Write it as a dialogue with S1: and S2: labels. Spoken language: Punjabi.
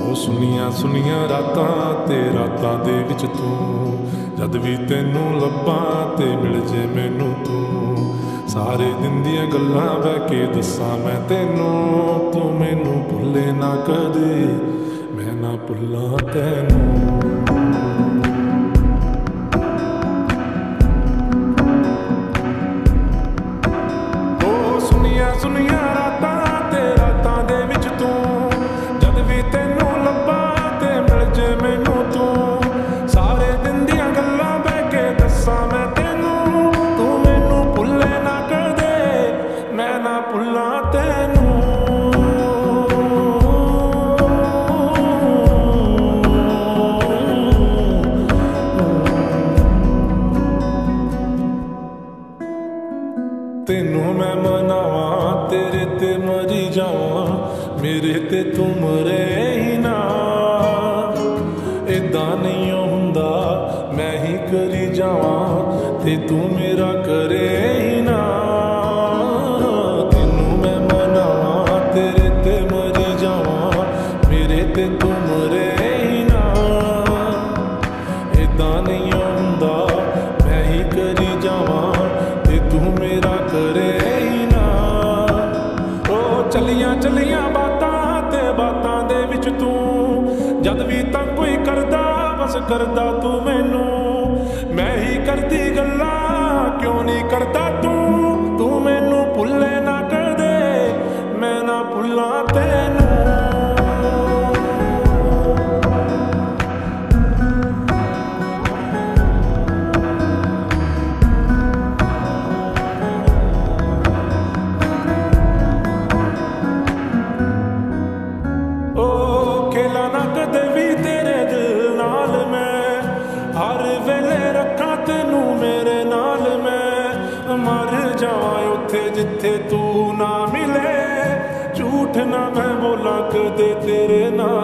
S1: ਸੁਨੀਆਂ ਸੁਨੀਆਂ ਰਾਤਾਂ ਤੇ ਰਾਤਾਂ ਦੇ ਵਿੱਚ ਤੂੰ, ਜਦ ਵੀ ਤੈਨੂੰ ਲੱਭਾਂ ਤੇ ਮਿਲ ਜੇ ਮੈਨੂੰ ਤੂੰ। ਸਾਰੇ ਦਿਨ ਦੀਆਂ ਗੱਲਾਂ ਬਹਿ ਕੇ ਦੱਸਾਂ ਮੈਂ ਤੈਨੂੰ, ਤੂੰ ਮੈਨੂੰ ਭੁੱਲੇ ਨਾ ਕਦੇ, ਮੈਂ ਨਾ ਭੁੱਲਾਂ ਤੈਨੂੰ। ਸੁਨੀਆਂ ਰਾਤਾਂ ਤੇ ਰਾਤਾਂ ਦੇ ਵਿੱਚ ਤੂੰ, ਜਦ ਵੀ ਤੈਨੂੰ ਲੱਭਾਂ ਤੇ ਮਿਲ ਜੇ ਮੈਨੂੰ ਤੂੰ। ਸਾਰੇ ਦਿਨ ਦੀਆਂ ਗੱਲਾਂ ਬਹਿ ਕੇ ਦੱਸਾਂ ਮੈਂ ਤੈਨੂੰ, ਤੂੰ ਮੈਨੂੰ ਭੁੱਲੇ ਨਾ ਕਦੇ, ਮੈਂ ਨਾ ਭੁੱਲਾਂ ਤੈਨੂੰ। ਤੈਨੂੰ ਮੈਂ ਮਨਾਵਾਂ, ਤੇਰੇ ਤੇ ਮਰੀ ਜਾਵਾਂ, ਮੇਰੇ ਤੇ ਤੂੰ ਮਰੇ ਹੀ ਨਾ। ਏਦਾਂ ਨਹੀਂ ਹੁੰਦਾ, ਮੈਂ ਹੀ ਕਰੀ ਜਾਵਾਂ ਤੇ ਤੂੰ ਮੇਰਾ ਕਰੇ ਹੀ ਨਾ। ਤੈਨੂੰ ਮੈਂ ਮਨਾਵਾਂ, ਤੇਰੇ ਤੇ ਮਰੀ ਜਾਵਾਂ, ਮੇਰੇ ਤੇ ਤੂੰ ਮਰੇ ਹੀ ਨਾ। ਏਦਾਂ ਨਹੀਂ ਹੁੰਦਾ, ਮੈਂ ਹੀ ਕਰੀ ਜਾਵਾਂ ਤੇ ਤੂੰ ਮੇਰਾ ਕਰੇ ਹੀ ਨਾ। ਉਹ ਚੱਲੀਆਂ ਚੱਲੀਆਂ ਬਾਤਾਂ ਤੇ ਬਾਤਾਂ ਦੇ ਵਿੱਚ ਤੂੰ, ਜਦ ਵੀ ਤਾਂ ਕੋਈ ਕਰਦਾ ਬਸ ਕਰਦਾ ਤੂੰ ਮੈਨੂੰ। ਮੈਂ ਹੀ ਕਰਦੀ ਗੱਲਾਂ ਕਿਉਂ ਨਹੀਂ ਕਰਦਾ ਤੂੰ, ਤੂੰ ਮੈਨੂੰ ਭੁੱਲੇ ਨਾ ਕਦੇ, ਮੈਂ ਨਾ ਭੁੱਲਾਂ ਤੈਨੂੰ। ਖੇਲਾ ਨਾ ਕਦੇ ਵੀ ਤੇਰੇ ਦਿਲ ਨਾਲ ਮੈਂ, ਹਰ ਵੇਲੇ ਰੱਖਾਂ ਤੈਨੂੰ ਮੇਰੇ ਨਾਲ ਮੈਂ। ਮਰ ਜਾਵਾਂ ਉੱਥੇ ਜਿੱਥੇ ਤੂੰ ਨਾ ਮਿਲੇ, ਝੂਠ ਨਾ ਮੈਂ ਬੋਲਾਂ ਕਦੇ ਤੇਰੇ ਨਾਲ।